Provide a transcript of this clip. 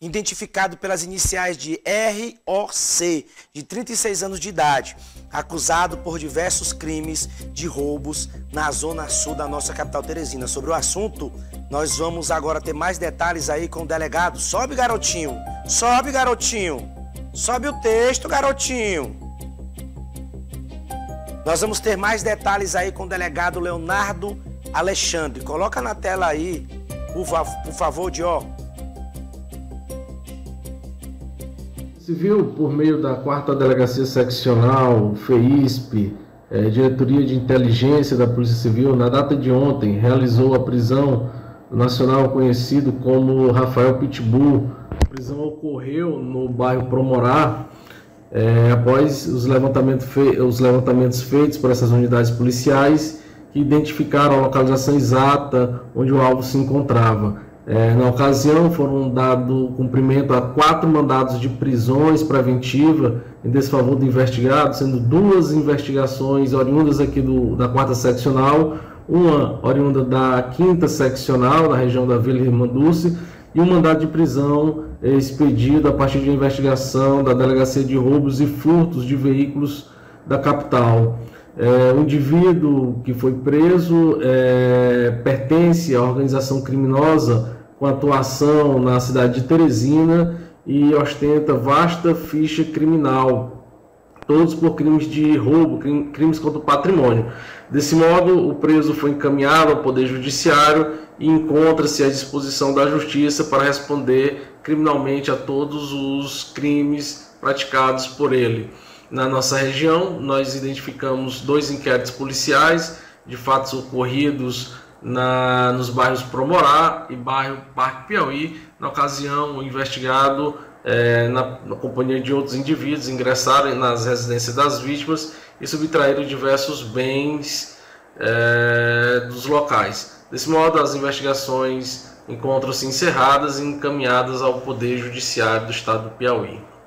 identificado pelas iniciais de ROC, de 36 anos de idade, acusado por diversos crimes de roubos na zona sul da nossa capital Teresina. Sobre o assunto, nós vamos agora ter mais detalhes aí com o delegado. Sobe, garotinho. Sobe, garotinho. Sobe o texto, garotinho. Nós vamos ter mais detalhes aí com o delegado Leonardo Alexandre. Coloca na tela aí, por favor, Dió. Civil, por meio da 4ª Delegacia Seccional, FEISP, Diretoria de Inteligência da Polícia Civil, na data de ontem, realizou a prisão do nacional conhecido como Rafael Pitbull. A prisão ocorreu no bairro Promorá, após os levantamentos feitos por essas unidades policiais, que identificaram a localização exata onde o alvo se encontrava. Na ocasião, foram dado cumprimento a 4 mandados de prisões preventiva em desfavor do investigado, sendo 2 investigações oriundas aqui da 4ª Seccional, uma oriunda da 5ª Seccional, na região da Vila Irmanduce, e um mandado de prisão expedido a partir de uma investigação da Delegacia de Roubos e Furtos de Veículos da capital. O indivíduo que foi preso pertence à organização criminosa com atuação na cidade de Teresina e ostenta vasta ficha criminal, todos por crimes de roubo, crimes contra o patrimônio. Desse modo, o preso foi encaminhado ao Poder Judiciário e encontra-se à disposição da Justiça para responder criminalmente a todos os crimes praticados por ele. Na nossa região, nós identificamos 2 inquéritos policiais de fatos ocorridos nos bairros Promorá e bairro Parque Piauí. Na ocasião, o investigado, na companhia de outros indivíduos, ingressaram nas residências das vítimas e subtraíram diversos bens dos locais. Desse modo, as investigações encontram-se encerradas e encaminhadas ao Poder Judiciário do Estado do Piauí.